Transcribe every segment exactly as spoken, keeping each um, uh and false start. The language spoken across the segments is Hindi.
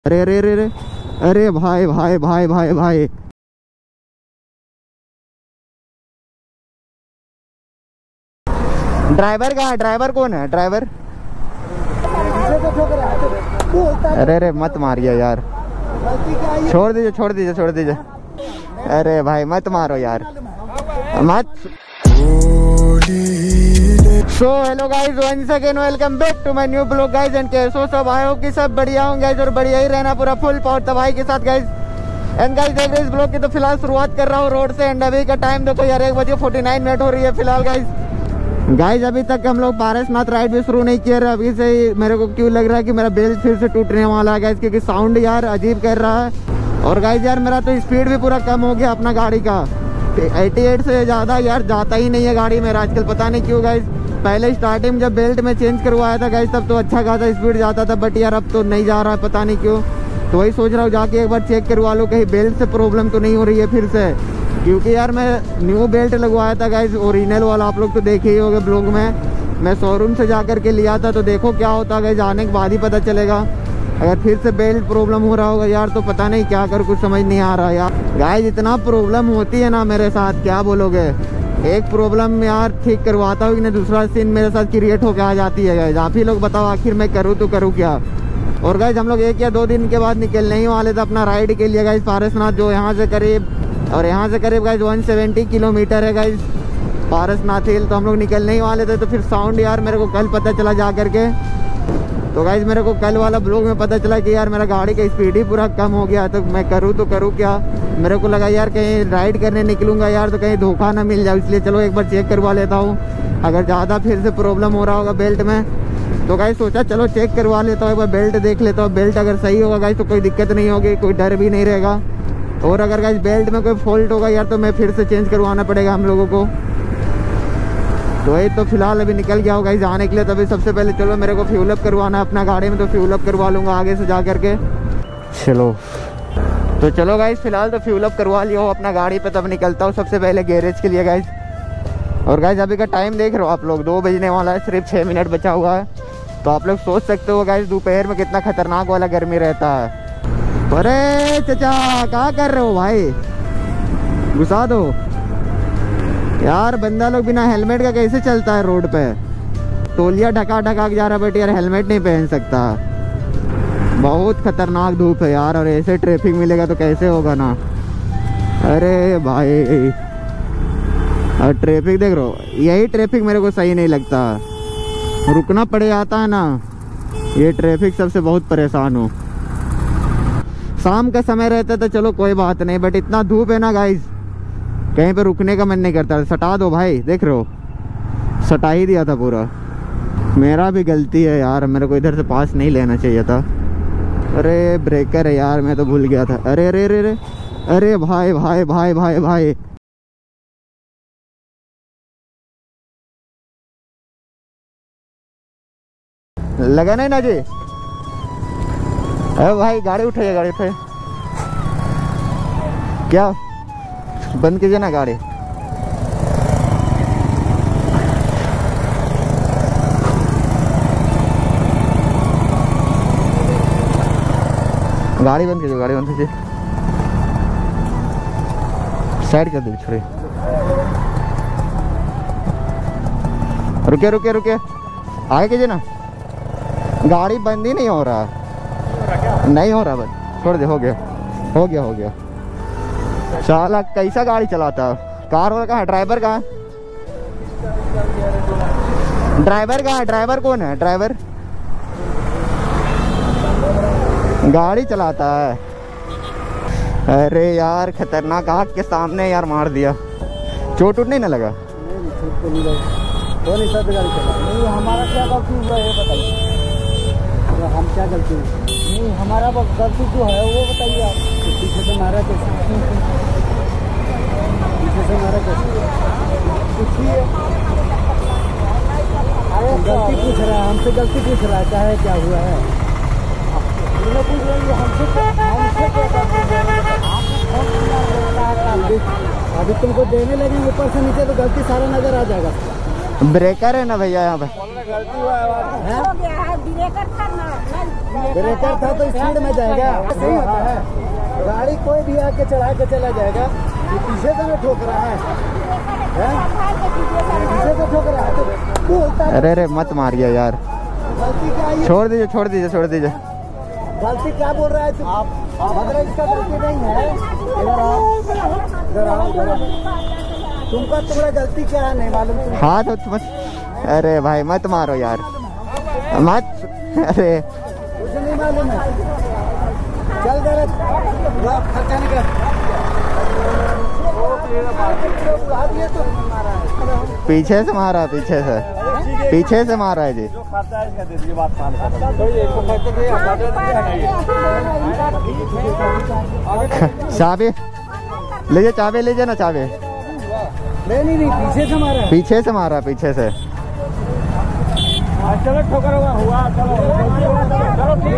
अरे अरे अरे अरे अरे भाई भाई भाई भाई भाई ड्राइवर कहाँ है? ड्राइवर कौन है? ड्राइवर अरे अरे मत मारिए यार, छोड़ दीजिए छोड़ दीजिए छोड़ दीजिए। अरे भाई मत मारो यार, मत। So hello guys, once again welcome back to my new blog guys. And कैसो सब आए हो कि सब बढ़िया होंगे गाइस, और बढ़िया ही रहना, पूरा फुल पावर तबाही के साथ गाइस। एंड गाइस देख रहे इस ब्लॉग की तो फिलहाल शुरुआत कर रहा हूँ रोड से। एंड अभी का टाइम देखो यार, एक बजे फोर्टी नाइन मिनट हो रही है फिलहाल गाइस। गाइस अभी तक हम लोग पारसनाथ राइड भी शुरू नहीं किए रहे। अभी से ही मेरे को क्यों लग रहा है कि मेरा बेल्ट फिर से टूटने वाला है गाइस, क्योंकि साउंड यार अजीब कर रहा है। और गाइस यार मेरा तो स्पीड भी पूरा कम हो गया अपना गाड़ी का, अट्ठासी से ज़्यादा यार जाता ही नहीं है गाड़ी मेरा आजकल, पता नहीं क्यों गाइस। पहले स्टार्टिंग जब बेल्ट में चेंज करवाया था गाइस तब तो अच्छा खासा स्पीड जाता था, बट यार अब तो नहीं जा रहा है, पता नहीं क्यों। तो वही सोच रहा हूँ जाके एक बार चेक करवा लो कहीं बेल्ट से प्रॉब्लम तो नहीं हो रही है फिर से, क्योंकि यार मैं न्यू बेल्ट लगवाया था गाइस, ओरिजिनल वाला, आप लोग तो देखे ही होंगे ब्लॉग में। मैं शोरूम से जा कर के लिया था, तो देखो क्या होता है गाइस, आने के बाद ही पता चलेगा। अगर फिर से बेल्ट प्रॉब्लम हो रहा होगा यार तो पता नहीं क्या कर, कुछ समझ नहीं आ रहा यार। गाइस इतना प्रॉब्लम होती है ना मेरे साथ, क्या बोलोगे। एक प्रॉब्लम यार ठीक करवाता हूँ कि नहीं, दूसरा सीन मेरे साथ क्रिएट होकर आ जाती है गाइस। आप ही लोग बताओ आखिर मैं करूँ तो करूँ क्या। और गाइस हम लोग एक या दो दिन के बाद निकलने ही वाले थे अपना राइड के लिए गाइस, पारसनाथ, जो यहाँ से करीब और यहाँ से करीब गाइस एक सौ सत्तर किलोमीटर है गाइस पारसनाथ हिल। तो हम लोग निकलने ही वाले थे, तो फिर साउंड यार मेरे को कल पता चला जा करके। तो गाइस मेरे को कल वाला ब्लॉग में पता चला कि यार मेरा गाड़ी का स्पीड ही पूरा कम हो गया, तो मैं करूँ तो करूँ क्या। मेरे को लगा यार कहीं राइड करने निकलूँगा यार तो कहीं धोखा ना मिल जाए, इसलिए चलो एक बार चेक करवा लेता हूँ। अगर ज़्यादा फिर से प्रॉब्लम हो रहा होगा बेल्ट में तो गाइस सोचा चलो चेक करवा लेता हूँ, एक बार बेल्ट देख लेता हूँ। बेल्ट अगर सही होगा गाइस तो कोई दिक्कत नहीं होगी, कोई डर भी नहीं रहेगा। और अगर गाइस बेल्ट में कोई फॉल्ट होगा यार तो मैं फिर से चेंज करवाना पड़ेगा हम लोगों को। तो ये तो फिलहाल अभी निकल गया होगा गाइस आने के लिए। तभी सबसे पहले चलो मेरे को फ्यूल अप करवाना है अपना गाड़ी में, तो फ्यूल अप करवा लूँगा आगे से जा करके। चलो तो चलो गाइस फिलहाल तो फ्यूल अप करवा लिया हो अपना गाड़ी पे, तब निकलता हूँ सबसे पहले गैरेज के लिए गाइस। और गाइस अभी का टाइम देख रहे हो आप लोग, दो बजने वाला है, सिर्फ छः मिनट बचा हुआ है। तो आप लोग सोच सकते हो गाइस दोपहर में कितना खतरनाक वाला गर्मी रहता है। अरे चाचा क्या कर रहे हो भाई, घुसा दो यार। बंदा लोग बिना हेलमेट का कैसे चलता है रोड पे, तोलिया ढका ढका के जा रहा, बट यार हेलमेट नहीं पहन सकता। बहुत खतरनाक धूप है यार, और ऐसे ट्रैफिक मिलेगा तो कैसे होगा ना। अरे भाई और ट्रैफिक देख रहे हो, यही ट्रैफिक मेरे को सही नहीं लगता, रुकना पड़ जाता है ना, ये ट्रैफिक सबसे बहुत परेशान हूँ। शाम का समय रहता तो चलो कोई बात नहीं, बट इतना धूप है ना गाइस कहीं पे रुकने का मन नहीं करता। सटा दो भाई, देख रहे हो सटा ही दिया था पूरा। मेरा भी गलती है यार, मेरे को इधर से पास नहीं लेना चाहिए था। अरे ब्रेकर है यार, मैं तो भूल गया था। अरे अरे अरे अरे अरे भाई भाई भाई भाई भाई लगा नहीं ना जी। अरे भाई गाड़ी उठाइए, गाड़ी उठाइए, क्या बंद कीजिए ना गाड़ी। गाड़ी बंद कीजिए, गाड़ी बंद कीजिए, साइड कर दीजिए, छोड़िए। रुके रुके रुके, आगे कीजिए ना, गाड़ी बंद ही नहीं हो रहा, नहीं हो रहा बंद, छोड़ दे, हो गया हो गया हो गया। साला कैसा गाड़ी चलाता, कार वाला कहाँ, ड्राइवर कहाँ, ड्राइवर कहाँ, ड्राइवर कौन है? ड्राइवर गाड़ी चलाता है। अरे यार खतरनाक, आग के सामने यार मार दिया। चोट उठ नहीं ना लगा? नहीं, हमारा क्या गलती हुआ है बताइए, हम क्या गलती, नहीं हमारा गलती जो है वो बताइए आप। पीछे से मारा कैसे, पीछे से मारा कैसे, पूछिए। गलती पूछ रहा है हमसे, गलती पूछ रहा है, क्या है क्या हुआ है पूछ रही है हमसे, हमसे अभी तुमको देने लगे ऊपर से नीचे तो गलती सारा नजर आ जाएगा। ब्रेकर है ना भैया यहाँ पे? गलती हुआ है, ब्रेकर था तो स्पीड में जाएगा, सही होता है। गाड़ी कोई भी आके चढ़ा के चला जाएगा, पीछे से ठोक रहा है, पीछे से ठोक रहा है तो। अरे अरे मत मारिए यार, छोड़ दीजिए छोड़ दीजिए छोड़ दीजिए। गलती क्या बोल रहा है तू? आप मतलब इसका गलती नहीं है। इधर आओ, इधर आओ, इधर आओ। तुमका तुम्हारा गलती क्या है नहीं मालूम? हाँ तो मत, अरे भाई मत मारो यार, मत, अरे कुछ नहीं मालूम है। चल जरा खर्चा निकल। पीछे से मारा, पीछे से पीछे से मारा है जी। चाबी लीजिए, चाबी लीजिए ना, चाबी। नहीं नहीं नहीं, पीछे से मारा, पीछे से मारा, पीछे से। चलो ठोकर हुआ हुआ, चलो चलो ठीक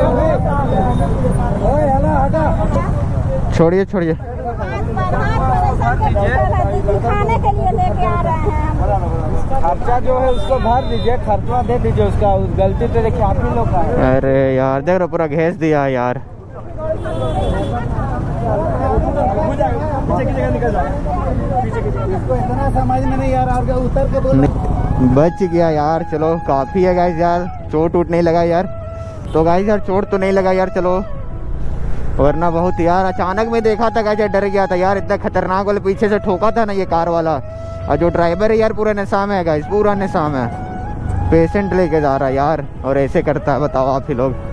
है। छोड़िए छोड़िए। दिखाने के लिए लेके आ रहे हैं। खर्चा जो है उसको भर दीजिए, खर्चा दे दीजिए उसका। उस गलती तो देखिए आप ही लोग का है। अरे यार देख रहे पूरा घेस दिया यार। इसको इतना समझ में नहीं आ रहा, उतर के बोल। बच गया यार, चलो काफी है गाइस यार, चोट उठ नहीं लगा यार। तो गाइस यार चोट तो नहीं लगा यार, चलो, वरना बहुत यार अचानक में देखा था गाइस, डर गया था यार, इतना खतरनाक वाले पीछे से ठोका था ना ये कार वाला। और जो ड्राइवर है यार पूरा नशा में है गाइस, पूरा नशा में, पेशेंट लेके जा रहा है यार, और ऐसे करता है, बताओ आप ही लोग।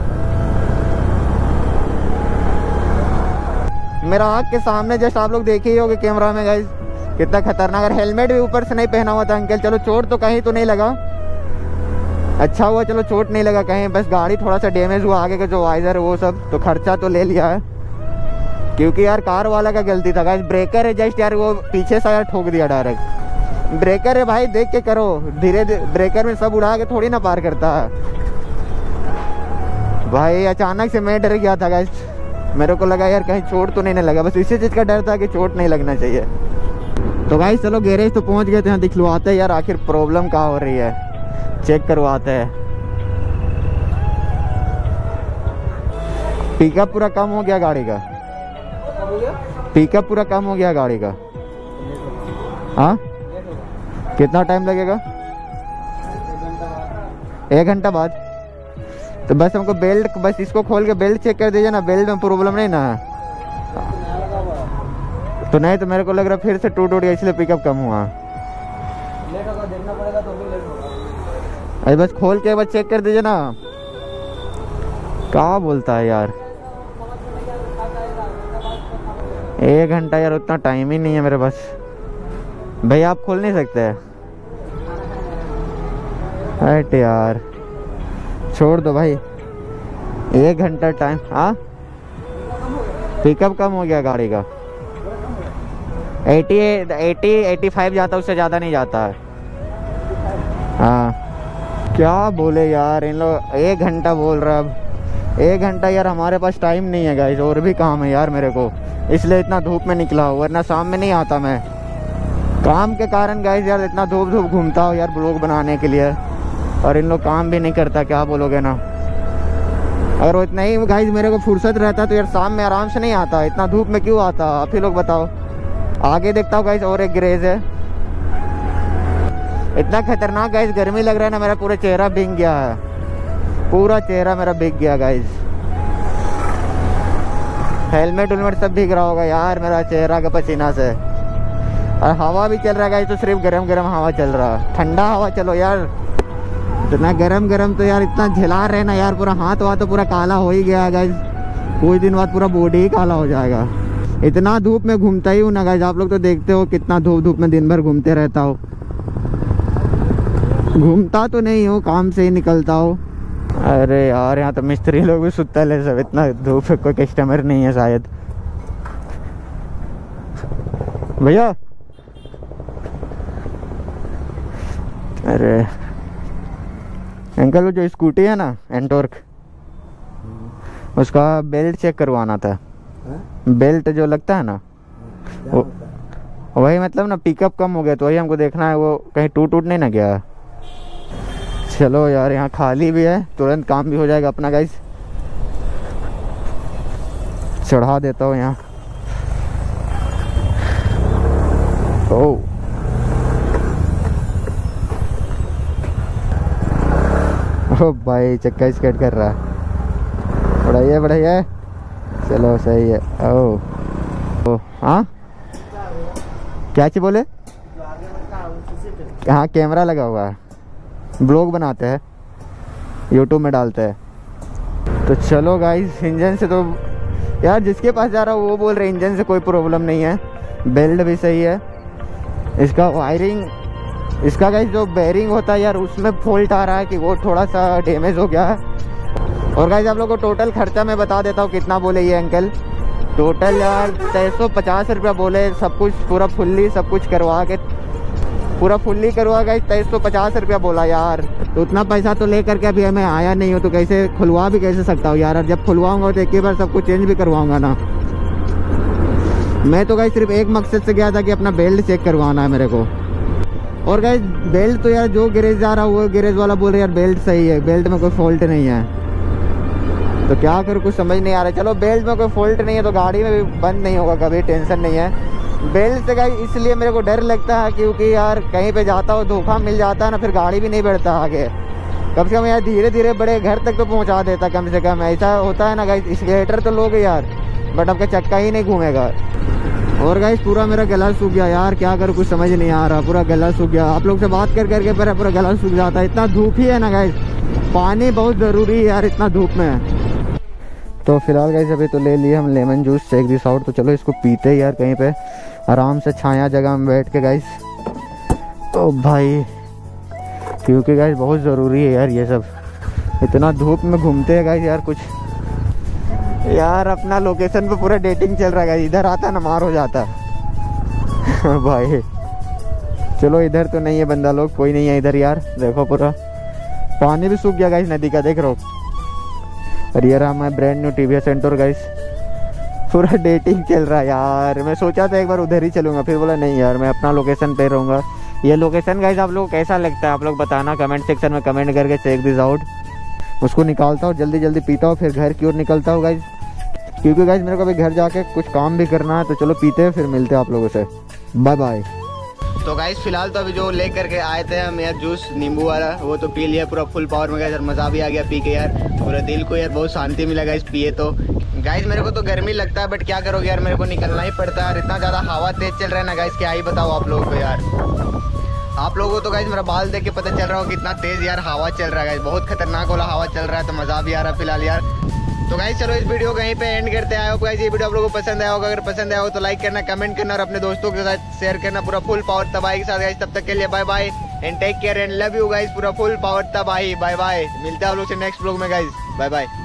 मेरा आँख के सामने जस्ट आप लोग देखे ही होगे कैमरा में गाइस, कितना खतरनाक। और हेलमेट भी ऊपर से नहीं पहना हुआ था अंकल। चलो चोट तो कहीं तो नहीं लगा, अच्छा हुआ चलो चोट नहीं लगा कहीं, बस गाड़ी थोड़ा सा डैमेज हुआ, आगे का जो वाइजर है वो सब, तो खर्चा तो ले लिया है, क्योंकि यार कार वाला का गलती था गाइस। ब्रेकर है जस्ट यार, वो पीछे से यार ठोक दिया डायरेक्ट। ब्रेकर है भाई, देख के करो, धीरे धीरे ब्रेकर में सब उड़ा के थोड़ी ना पार करता है भाई। अचानक से मैं डर गया था गाइस, मेरे को लगा यार कहीं चोट तो नहीं ना लगा, बस इसी चीज़ का डर था कि चोट नहीं लगना चाहिए। तो गाइस चलो गैरेज तो पहुंच गए थे, यहाँ दिखलवाते हैं यार आखिर प्रॉब्लम क्या हो रही है, चेक करवाते हैं। पिकअप पूरा कम हो गया गाड़ी का, पिकअप पूरा कम हो गया गाड़ी का। हाँ कितना टाइम लगेगा? एक घंटा बाद? तो बस हमको बेल्ट, बस इसको खोल के बेल्ट चेक कर दीजिए ना, बेल्ट में प्रॉब्लम नहीं ना है तो। नहीं तो मेरे को लग रहा फिर से टूट उट गया, इसलिए पिकअप कम हुआ। देखना पड़ेगा तो भी लेट होगा। अरे बस खोल के बस चेक कर दीजिए ना, क्या बोलता है यार। एक घंटा यार, उतना टाइम ही नहीं है मेरे पास। भैया आप खोल नहीं सकते? हट यार, छोड़ दो भाई, एक घंटा टाइम। हाँ पिकअप कम हो गया गाड़ी का, एटी एटी एटी फाइव जाता, उससे ज़्यादा नहीं जाता है। हाँ क्या बोले यार इन लोग, एक घंटा बोल रहा है। अब एक घंटा यार हमारे पास टाइम नहीं है गाइस, और भी काम है यार मेरे को, इसलिए इतना धूप में निकला हूँ, वरना शाम में नहीं आता मैं। काम के कारण गाइस यार इतना धूप धूप घूमता हूँ यार ब्लॉग बनाने के लिए, और इन लोग काम भी नहीं करता, क्या बोलोगे ना। अगर वो इतना ही गाइस मेरे को फुर्सत रहता तो यार शाम में आराम से नहीं आता, इतना धूप में क्यों आता, आप ही लोग बताओ। आगे देखता हूँ गाइस और एक गैरेज है, इतना खतरनाक गाइस गर्मी लग रहा है ना, मेरा पूरा चेहरा भीग गया है, पूरा चेहरा मेरा भीग गया गाइस। हेलमेट उलमेट सब भीग रहा होगा यार मेरा चेहरा का पसीना से। और हवा भी चल रहा है गाइस, तो सिर्फ गरम गरम हवा चल रहा है, ठंडा हवा चलो यार, इतना गरम गरम तो यार इतना झेला रहे ना यार, पूरा हाथ वाथ तो पूरा काला हो ही गया है गाइस, कुछ दिन बाद पूरा बॉडी ही काला हो जाएगा। इतना धूप में घूमता ही हूँ ना गाइस, आप लोग तो देखते हो कितना धूप धूप में दिन भर घूमते रहता हो। घूमता तो नहीं हूँ, काम से ही निकलता हूँ। अरे यार यहाँ तो मिस्त्री लोग भी सुतल है सब, इतना धूप है, कोई कस्टमर नहीं है शायद। भैया अरे अंकल वो जो स्कूटी है ना एंटॉर्क, उसका बेल्ट चेक करवाना था। बेल्ट जो लगता है ना वो, वही मतलब ना पिकअप कम हो गया तो वही हमको देखना है वो कहीं टूट टूट नहीं ना गया। चलो यार यहाँ खाली भी है, तुरंत काम भी हो जाएगा अपना गाइस। चढ़ा देता हूँ यहाँ। ओ ओ भाई चक्का स्केट कर रहा है। बढ़िया बढ़िया, चलो सही है। ओ ओ हाँ क्या चीज बोले? हाँ कैमरा लगा हुआ है, ब्लॉग बनाते हैं, यूट्यूब में डालते हैं। तो चलो गाइस इंजन से तो यार जिसके पास जा रहा हूँ वो बोल रहे इंजन से कोई प्रॉब्लम नहीं है, बेल्ट भी सही है। इसका वायरिंग, इसका गाइस जो बेयरिंग होता है यार उसमें फॉल्ट आ रहा है कि वो थोड़ा सा डैमेज हो गया है। और गाइस आप लोगों को टोटल खर्चा मैं बता देता हूँ कितना बोले ये अंकल। टोटल यार तेईस सौ पचास रुपया बोले, सब कुछ पूरा फुल्ली सब कुछ करवा के, पूरा फुल्ली करवा गए तेईस सौ पचास रुपया बोला यार। तो उतना पैसा तो लेकर के अभी मैं आया नहीं हूँ तो कैसे खुलवा भी कैसे सकता हूँ यार। जब खुलवाऊंगा तो एक ही बार सब कुछ चेंज भी करवाऊंगा ना। मैं तो गाइस सिर्फ एक मकसद से गया था कि अपना बेल्ट चेक करवाना है मेरे को। और गाइस बेल्ट तो यार जो गैरेज जा रहा हुआ गैरेज वाला बोल रहे यार बेल्ट सही है, बेल्ट में कोई फॉल्ट नहीं है। तो क्या करूँ कुछ समझ नहीं आ रहा। चलो बेल्ट में कोई फॉल्ट नहीं है तो गाड़ी में भी बंद नहीं होगा कभी, टेंशन नहीं है। बेल्ट से गाइस इसलिए मेरे को डर लगता है क्योंकि यार कहीं पे जाता हो धोखा मिल जाता है ना, फिर गाड़ी भी नहीं बढ़ता आगे। कम से कम यार धीरे धीरे बड़े घर तक तो पहुंचा देता कम से कम। ऐसा होता है ना गाइस, स्केटर तो लोग यार बट आपका चक्का ही नहीं घूमेगा। और गाइस पूरा मेरा गला सूख गया यार, क्या करूँ कुछ समझ नहीं आ रहा, पूरा गला सूख गया। आप लोग से बात कर करके मेरा पूरा गला सूख जाता है, इतना धूप ही है ना गाइस। पानी बहुत ज़रूरी है यार इतना धूप में। तो फिलहाल गाइस अभी तो ले लिए हम lemon juice check this out. तो चलो इसको पीते हैं यार कहीं पे आराम से छाया जगह में बैठ के गाइस। तो भाई क्योंकि गाइस बहुत ज़रूरी है यार ये सब, इतना धूप में घूमते हैं गाइस यार। कुछ यार अपना लोकेशन पे पूरा डेटिंग चल रहा है, इधर आता ना मार हो जाता भाई। चलो इधर तो नहीं है बंदा लोग, कोई नहीं है इधर यार। देखो पूरा पानी भी सूख गया गाइस नदी का, देख रहा हो। और ये रहा मैं brand new TVS Ntorq guys, पूरा डेटिंग चल रहा है यार। मैं सोचा था एक बार उधर ही चलूंगा, फिर बोला नहीं यार मैं अपना लोकेशन पे रहूँगा। ये लोकेशन गाइस आप लोग कैसा लगता है आप लोग बताना कमेंट सेक्शन में कमेंट करके। Check this out. उसको निकालता हूँ जल्दी जल्दी पीता हूँ, फिर घर की ओर निकलता हूँ गाइस, क्योंकि गाइस मेरे को अभी घर जाके कुछ काम भी करना है। तो चलो पीते हैं फिर मिलते हैं आप लोगों से, बाय बाय। तो गाइस फिलहाल तो अभी जो ले करके आए थे हम यार जूस नींबू वाला, वो तो पी लिया पूरा फुल पावर में गया यार। मज़ा भी आ गया पी के यार, पूरा दिल को यार बहुत शांति मिला गाइस पिए तो। गाइस मेरे को तो गर्मी लगता है बट क्या करोगे यार, मेरे को निकलना ही पड़ता है। इतना ज़्यादा हवा तेज चल रहा है ना गाइस, क्या ही बताओ आप लोगों को यार। आप लोगों को तो गाइस मेरा बाल देख के पता चल रहा हो कितना तेज यार हवा चल रहा है गाइस, बहुत खतरनाक वाला हवा चल रहा है। तो मज़ा भी आ रहा है फिलहाल यार। तो गाइस चलो इस वीडियो को यहीं पे एंड करते हैं। आई होप गाइस ये वीडियो आप लोगों को पसंद आया होगा। अगर पसंद आया हो तो लाइक करना, कमेंट करना और अपने दोस्तों के साथ शेयर करना पूरा फुल पावर तबाही के साथ गाइस। तब तक के लिए bye bye and take care and love you guys, पूरा फुल पावर तबाही। बाय बाय, मिलते हैं आप लोग से नेक्स्ट ब्लॉग में गाइस, बाय बाय।